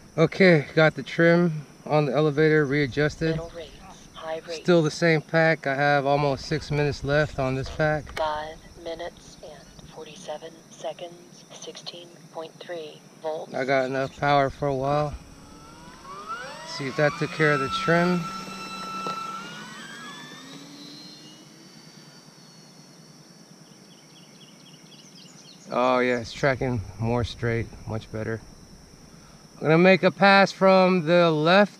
Okay, got the trim on the elevator readjusted. Still the same pack. I have almost 6 minutes left on this pack. 5 minutes and 47 seconds, 16.3 volts. I got enough power for a while. See if that took care of the trim. Oh yeah, it's tracking more straight, much better. I'm gonna make a pass from the left.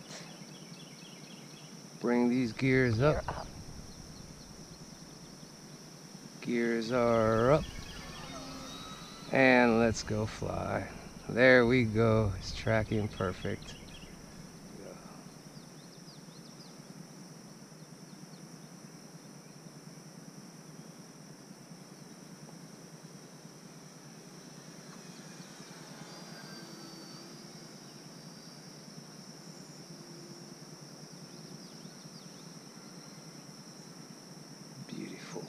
Bring these gears up. Gears are up. And let's go fly. There we go. It's tracking perfect. Beautiful.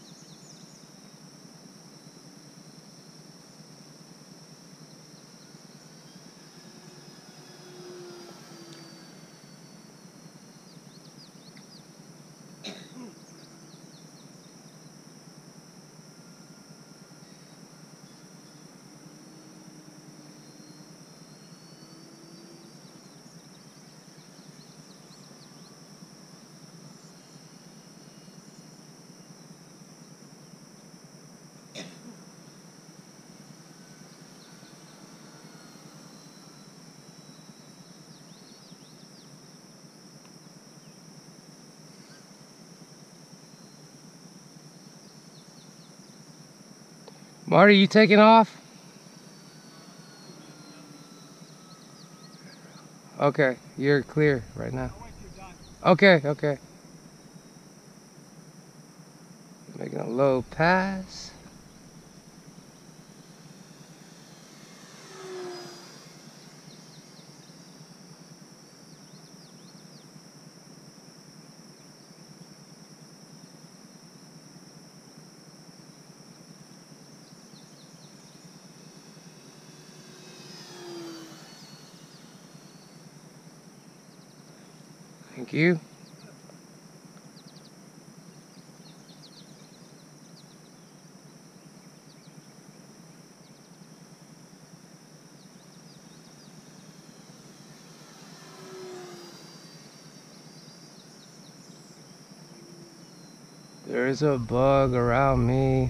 Marty, you taking off? Okay, you're clear right now. Okay, okay. Making a low pass. Thank you. There's a bug around me.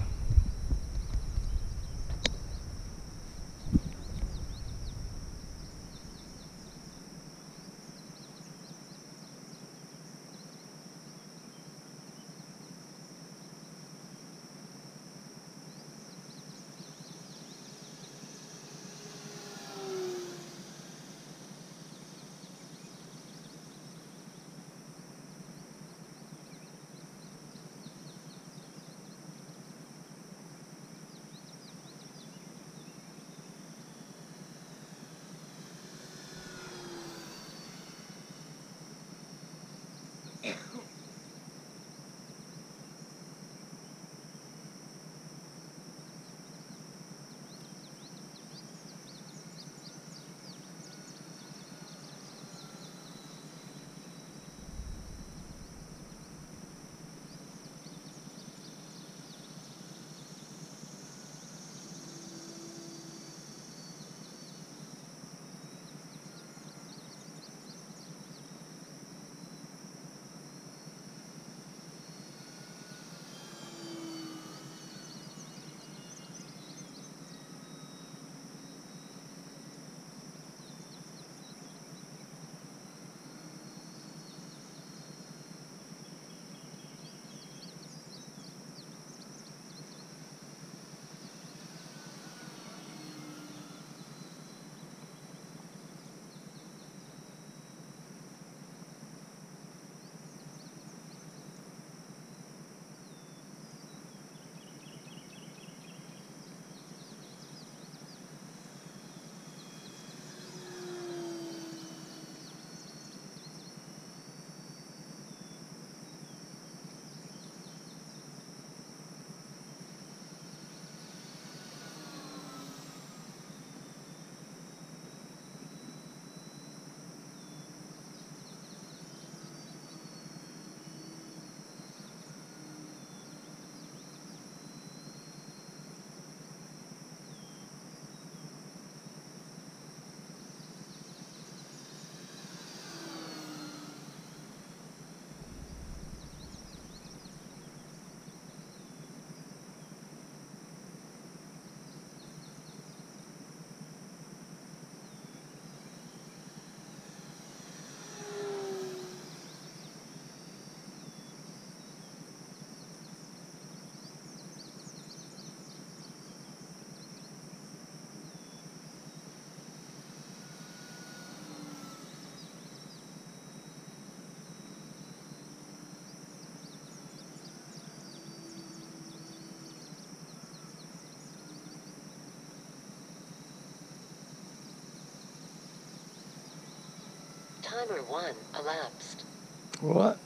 Timer 1 elapsed. What?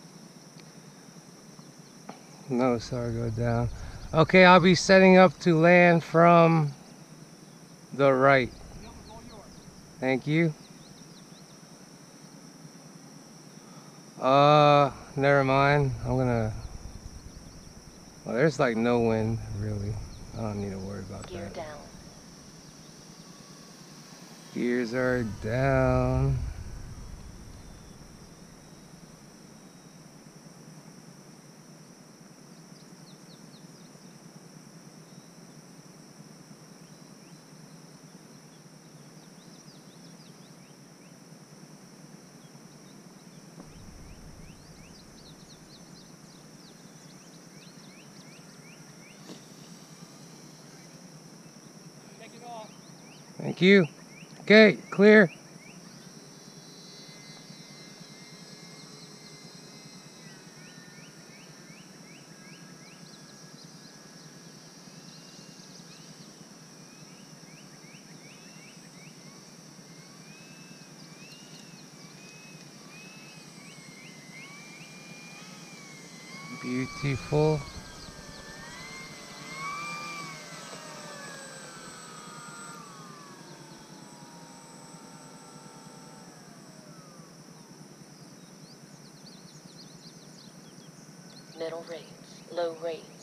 No, sorry, go down. Okay, I'll be setting up to land from the right. Thank you. Never mind. I'm gonna... Well, there's like no wind, really. I don't need to worry about Gear that. down. Gears are down. Thank you. Okay, clear. Beautiful. Middle rates. Low rate.